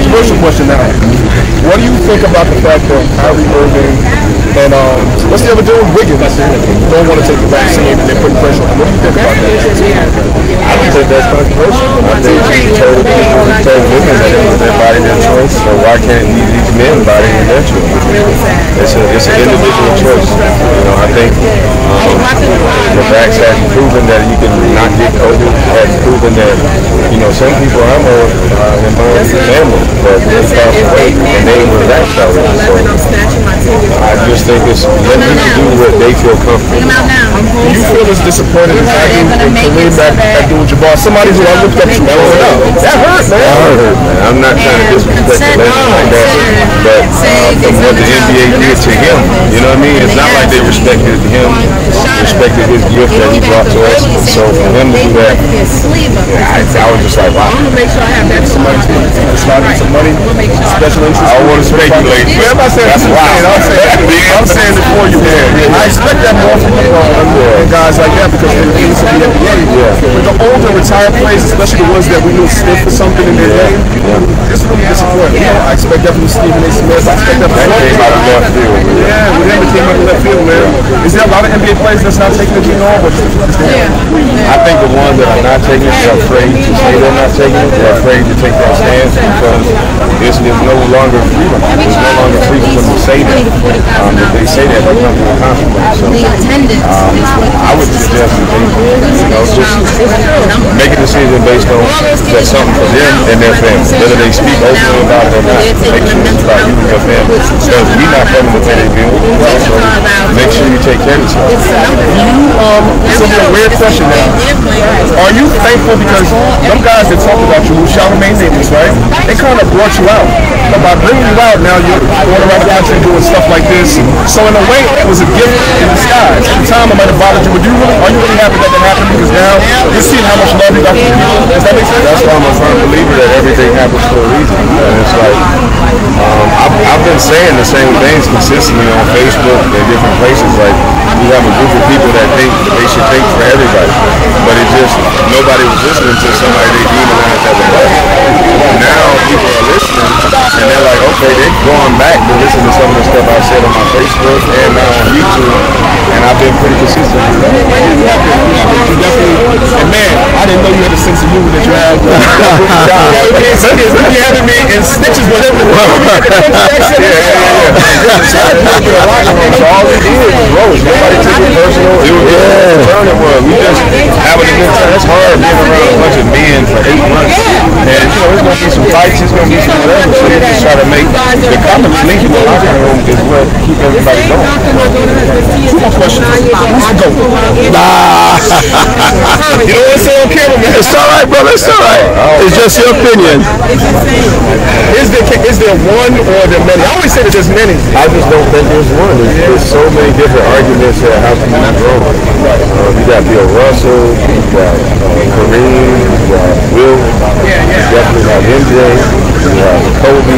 controversial question now. What do you think about the fact that Kyrie Irving and what's the other dude, Wiggins, don't want to take the vaccine and they're putting pressure on them? What do you think about that? I don't think that's controversial. I think he told women that it was their body, their choice. So why can't these men body their choice? It's an individual choice. You know, I think the vax has proven that you can not get COVID. Has proven that, you know, some people I know in my own family that passed away and they were vaxxed already. So I just think it's let people do what they feel comfortable. Do you feel as disappointed as I do in Kareem Abdul-Jabbar? Somebody who I looked up to. That hurt, man. That hurt, man. I'm not trying to disrespect the legend like that, but from what the NBA did to him, you know what I mean? It's not like they respected him, respected his gift that he brought to us. So for him to do that, I was just like, wow. Somebody some money, special interest. I don't want to speculate. I'm not saying that's wow. I'm saying it for you, man. I expect that more from and guys like that because they're things of the NBA. With the older retired players, especially the ones that we knew stood for something in their game, it's really disappointing. You know, I expect that from Stephen A. Smith. I expect that from came out of left field. Yeah, with him it came out of left field, man. Is there a lot of NBA players that's not taking the gene on? I think the ones that are not taking it are afraid to say they're not taking it. They're afraid to take that stance because there's no longer freedom. There's no longer freedom for them to say that. If they say that, they're going to a consequence. So, I would suggest that they, you know, just make a decision based on that's something for them and their family. Whether they speak openly about it or not, make sure it's about you and your family. Because we're not coming to pay their bills. So make sure you take care of yourself. This will be a weird question now. Are you thankful because them guys that talked about you, Charlamagne Davis, right? They kind of brought you out. But by bringing you out, now you're going around the country doing stuff like this. So in a way, it was a gift in disguise. At the time, it might have bothered you, but are you really happy that that happened? Because now you're seeing how much love you got from people. Does that make sense? That's why I'm a firm believer that everything happens for a reason. And it's like, I've been saying the same things consistently on Facebook and different places. Like, we have a group of people that think they should think for everybody. But it just, nobody was listening to somebody they demonized as a black. Now people are listening and they're like, okay, they're going back to listen to some of the stuff I said on my Facebook and now on YouTube. And I've been pretty consistent with that. You definitely, and man, I didn't know you had a sense of humor that you have. You having me in stitches with everyone. All we did was roast. Nobody took it personal. It was we just having a good time. It's hard being around a bunch of men for 8 months. And you know, there's gonna be some fights, there's gonna be some whatever. So you just try to make the common link in the locker room is what keep everybody going. 2 more questions. Who's the GOAT? Nah. You don't want to say on camera, man. It's alright, brother. It's alright. It's just your opinion. Is there one or there many? I always say that there's many. I just don't think there's one. There's so many different arguments that how can you grow. You got Bill Russell, you got Kareem, you got Will, you definitely got MJ, you got Kobe,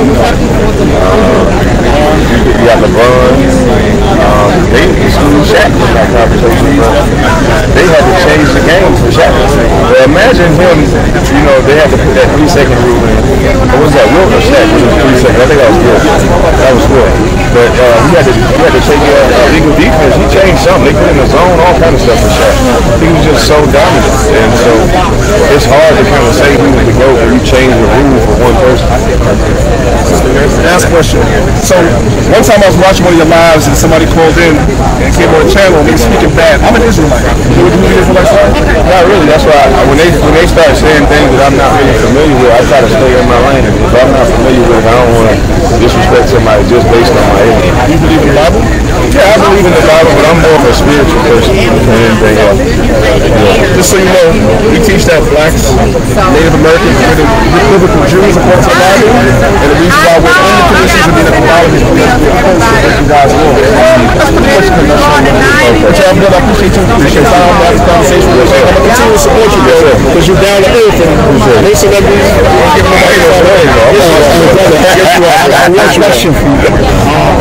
you got LeBron. They excluded Shaq from that conversation, but they had to change the game for Shaq. Well, imagine him, you know, they had to put that 3-second rule in. What was that, Will or Shaq? It was 3 seconds. I think that was Will. That was Will. But he had to take legal defense. He changed something. They put in the zone, all kind of stuff for Shaq. He was just so dominant. And so it's hard to kind of say who was the GOAT when you change the rule for one person. Last question. So one time I was watching one of your lives and somebody called in and came on the channel and they were speaking bad. I'm an Israelite. You know what Israelites are? Not really. That's why when they start saying things that I'm not really familiar with, I try to stay in my lane. If I'm not familiar with it, I don't want to disrespect somebody just based on my age. Do you believe in the Bible? Yeah, I believe in the Bible, but I'm more of a spiritual person than anything else. Just so you know, we teach that blacks, Native Americans, are the biblical Jews according to the Bible, and the reason why we're in the conditions of being a commodity is because we're supposed to break God's law. That's pretty much the connection. But y'all, brother, I appreciate you taking time to have this conversation with us. I'm going to continue to support you, brother, because you're down to earth, and no celebrities, I'm giving them a hate. I want you